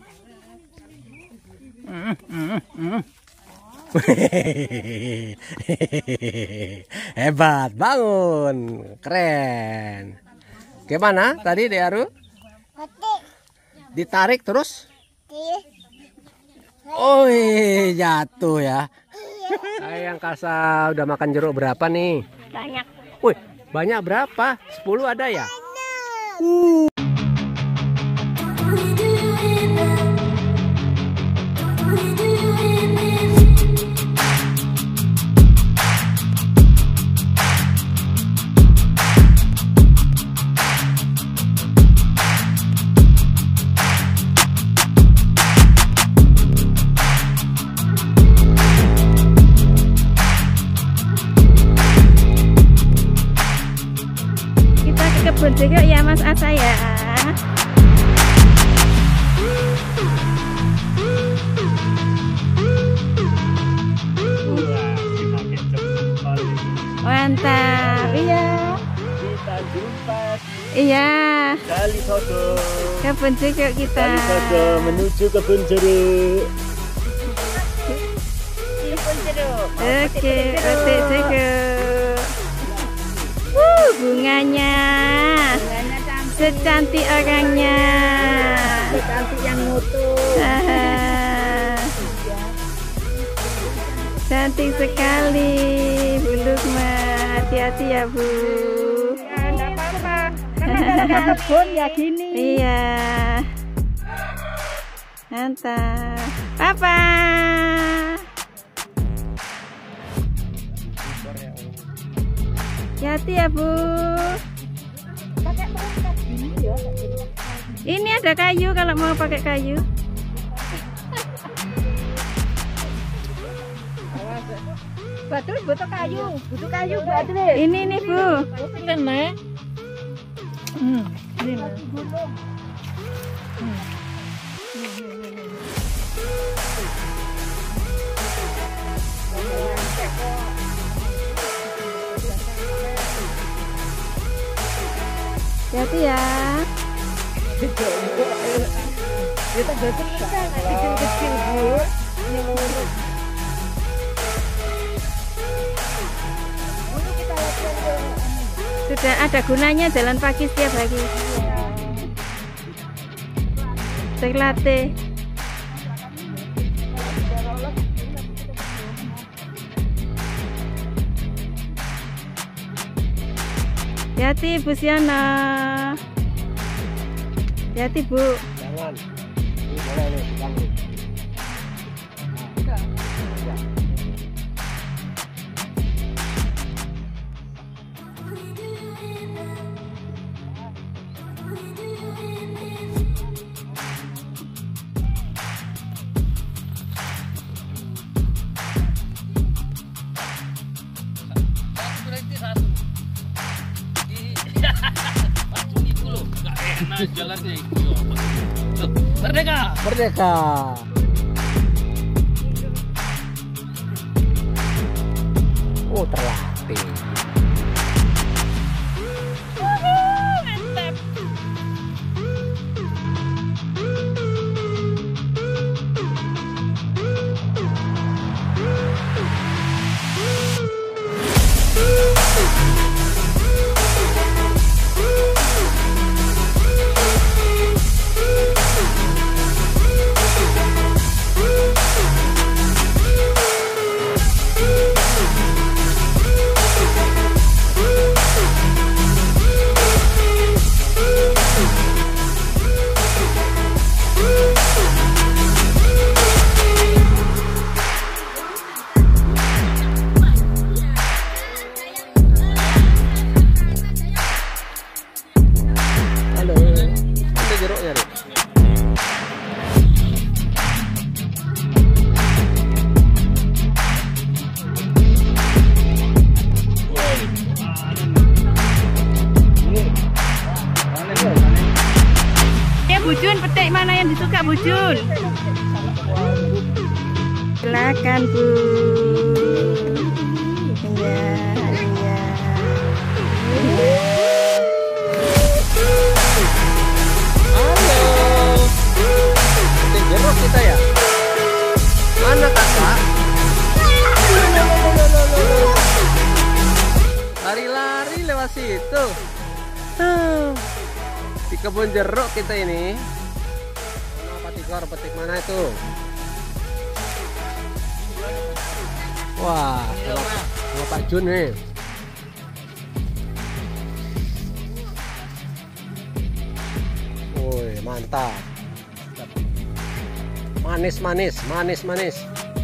Hebat, bangun, keren. Gimana tadi Dearu? Ditarik terus? Oh, jatuh ya. Ayang Kasa udah makan jeruk berapa nih? Banyak. Wih, banyak berapa? 10 ada ya? Kebun juga ya Mas Asa ya. Mantap, iya. Kita jumpa Iya. Kali Sodo. Kebun jeruk kita. Kali Sodo menuju kebun jeruk. Kebun jeruk. Oke, petik jeruk. Bunganya. Secantik orangnya. Secantik yang mutu. Cantik sekali Bu Lukma. Hati-hati ya Bu. Ya enggak apa-apa. Karena kebun ya gini. Iya. Mantap. Papa. Hati-hati ya Bu. Pakai perangkat gini ya. Ini ada kayu kalau mau pakai kayu. Betul, butuh kayu. Butuh kayu, betul. Ini nih Bu. Kena. Ini lah. Hati-hati ya. Kita betul kan kecil-kecil Bu. Sudah ada gunanya jalan pagi setiap hari. Terlatih. Hati-hati Bu Siana. Hati-hati Bu. Jangan. Ini boleh nih, jangan. Jalannya Merdeka. Merdeka. Oh, terlatih. Mantap. Bujun, petik mana yang disuka Bujun? Silakan Bu. Iya, iya. Halo. Petik kebun jeruk kita ini. Mana Pak Tigor, petik mana itu? Wah, sama Pak Jun nih. Woi, mantap. Manis, manis, manis, manis.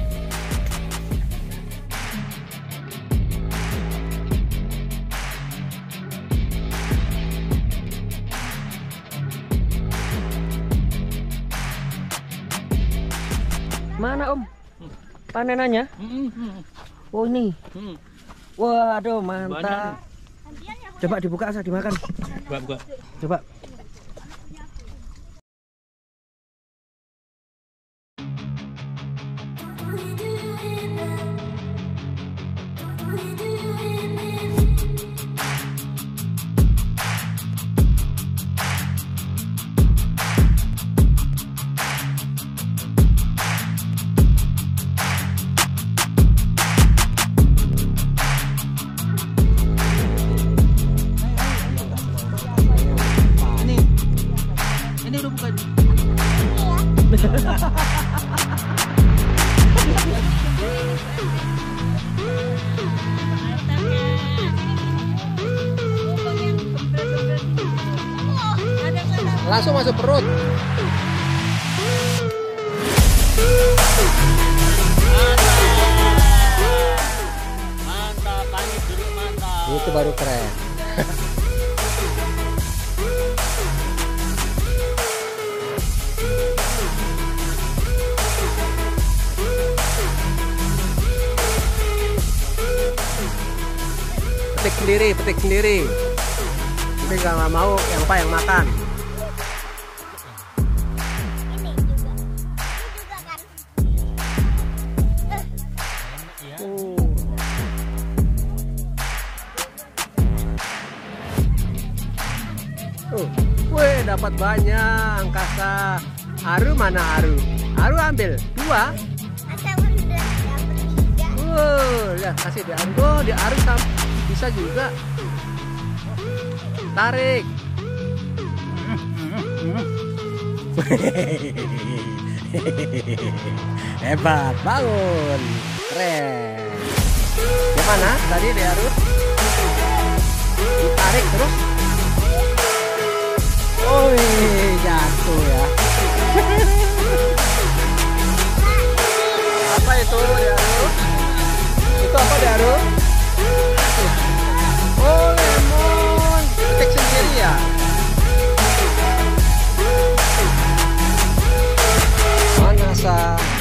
Mana Om? Panenannya? Oh ini. Waduh mantap. Coba dibuka asal dimakan. Buka. Coba. Ini udah bukan. Langsung masuk perut. Mantap, panik jeruk mantap. Itu baru keren. Petik sendiri, petik sendiri. Tapi nggak mau yang apa yang makan. Wih, dapat banyak angkasa. Aru mana Aru? Aru ambil 2. Ya kasih di Aru. Oh, di Aru bisa juga. Tarik. Hebat, bangun. Keren. Gimana tadi di Aru? Ditarik terus. Oh, jatuh ya. Apa itu di Aru? Itu apa di Aru? Oh, lemon. Petik sendiri ya. Mana sa?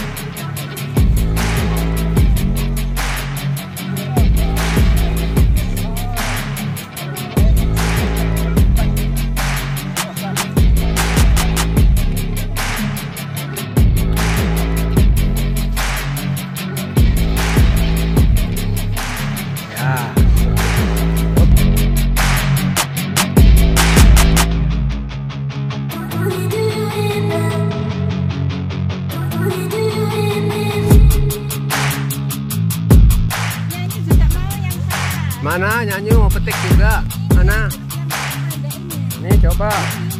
Mana nyanyi mau petik juga? Mana? Nih coba.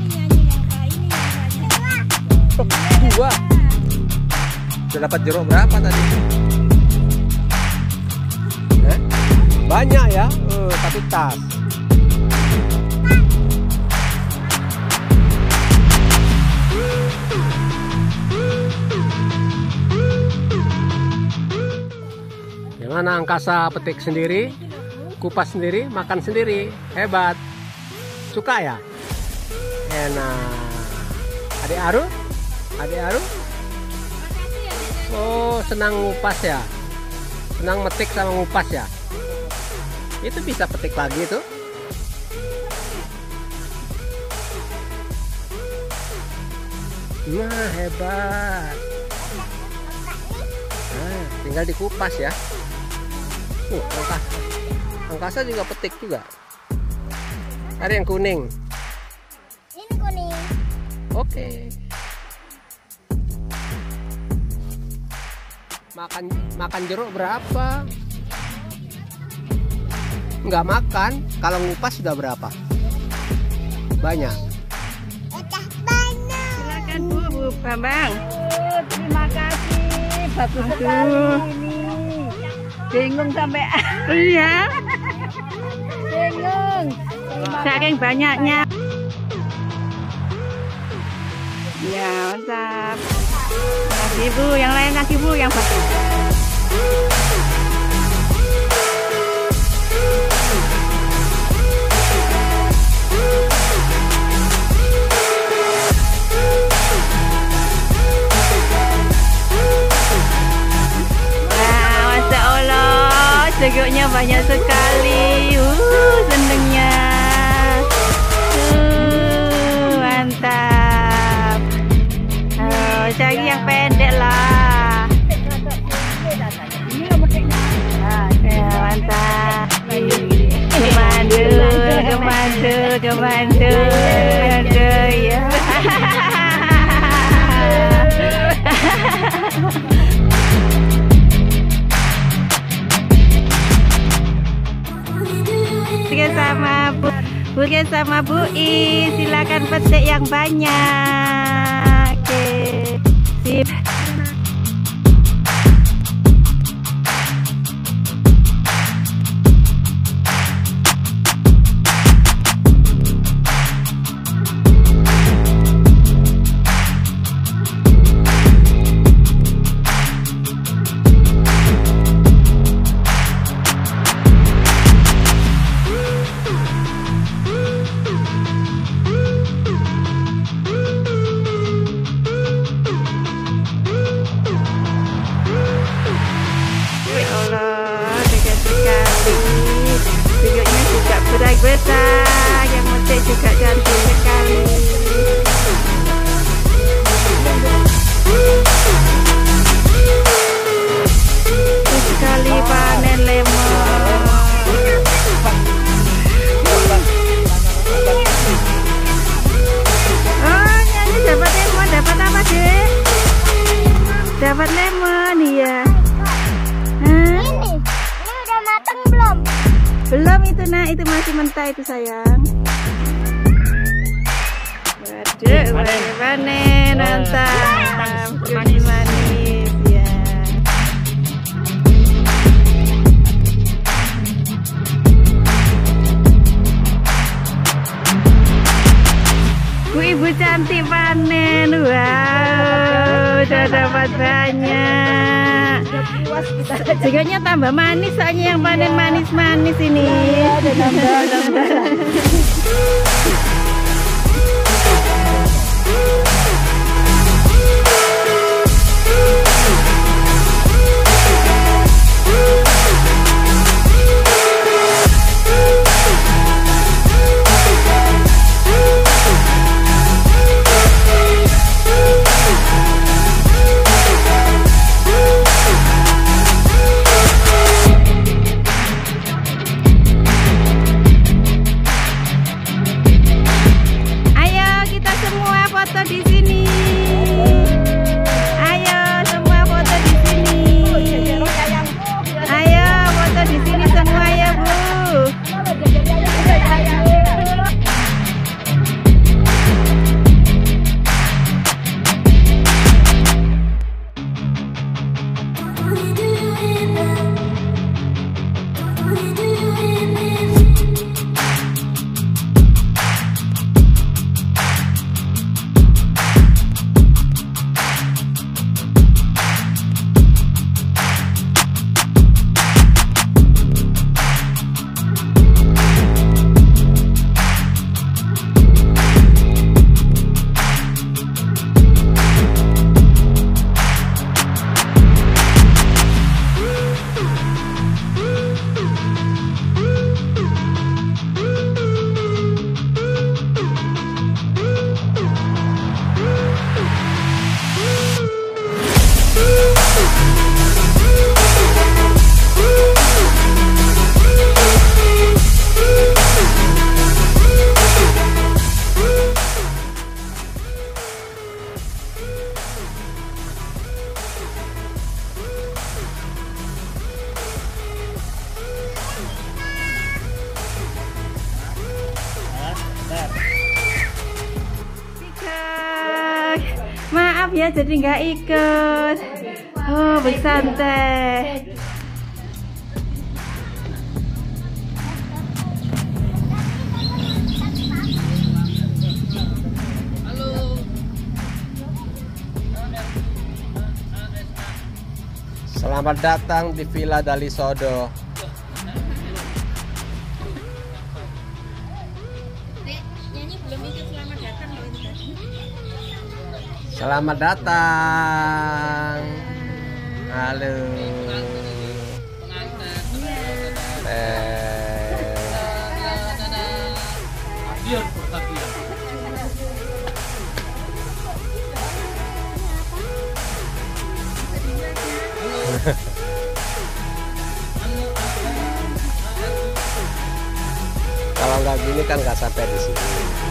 2. Sudah dapat jeruk berapa tadi? Banyak ya? Tapi tas. Gimana angkasa petik sendiri? Kupas sendiri, makan sendiri, hebat. Suka ya? Enak. Adik Aru? Adik Aru? Oh, senang ngupas ya? Senang metik sama ngupas ya? Itu bisa petik lagi tuh. Nah, hebat. Nah, tinggal dikupas ya. Angkasa juga petik juga. Ada yang kuning. Ini kuning. Oke. Makan jeruk berapa? Nggak makan. Kalau ngupas sudah berapa? Banyak. Bambang. Terima kasih. Bagus sekali ini. Bingung sampai Iya. bingung. Saking banyaknya. Ya, mantap. Kasih Bu, yang lain kasih Bu, yang bagus. Masya Allah, seguknya banyak sekali. Senengnya. Mantap. Cari yang pendek lah. Ya, mantap. Kemandu. Aduh, ya. Bukan sama Bu I, silakan petik yang banyak. Oke, sip. Besar, yang metik juga cantik sekali. Sekali panen lemon. Oh, nyanyi dapat lemon, dapat apa Dek? Dapat lemon, iya. Ini udah matang belum? Belum itu nak, itu masih mentah itu sayang. Waduh, panen, mantap. Manis manis ya. Bu ibu cantik panen, wow, udah dapat banyak. Jiganya tambah manis, soalnya yang panen manis-manis ini. maaf ya jadi nggak ikut. Oh, bersantai. Selamat datang di Villa Dalisodo. Selamat datang. Halo. Kalau nggak gini kan nggak sampai di sini.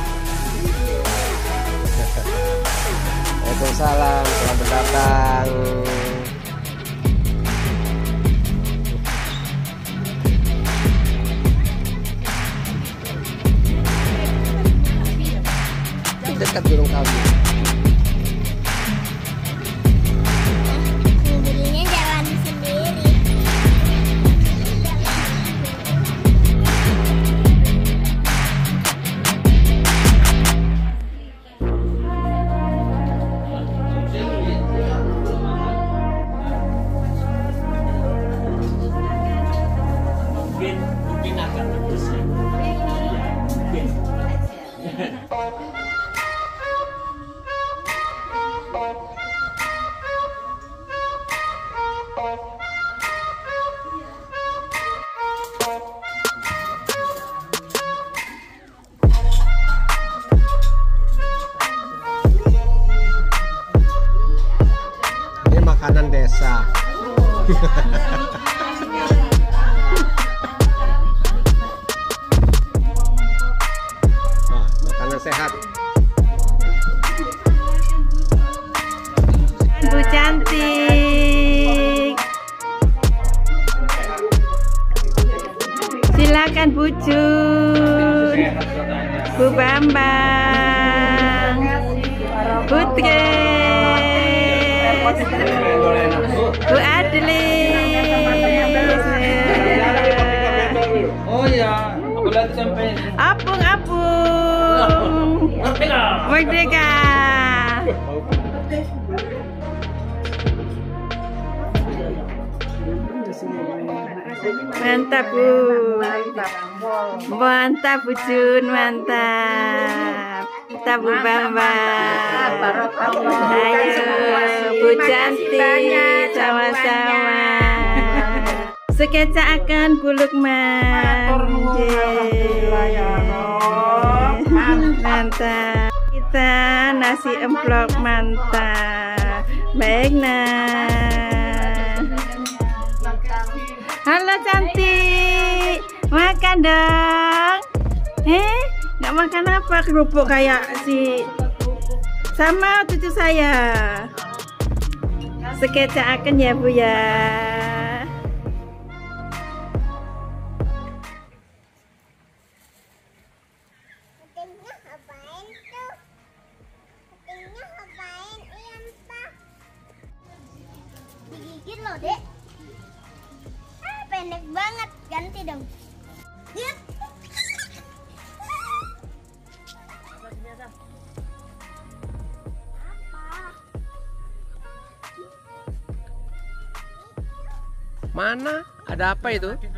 Waalaikumsalam, selamat datang. Dekat Gunung Kawi. Mobilnya jalan sendiri. Mungkin agak pedes ya. Mungkin. Ini makanan desa. Wah, makanan sehat. Bu cantik. Silakan Bu Jun, Bu Bambang, Putri, Bu Adlis. Oh iya, aku lihat sampai Apung. Merdeka. Mantap Bu. Mantap Bu Jun, mantap. Mantap Bu Bambang. Ayo Bu cantik, sama-sama. Sekeca akan Bu Lukman. Mantap. Kita nasi emplok mantap. Baik nah. Halo cantik, makan dong. Nggak makan apa? Kerupuk kayak si sama cucu saya. Sekeca akan ya Bu ya. Kucingnya ngapain tuh? Kucingnya ngapain? Iya entah. Digigit loh dek. Pendek banget, ganti dong. Yep. Mana? Ada apa itu?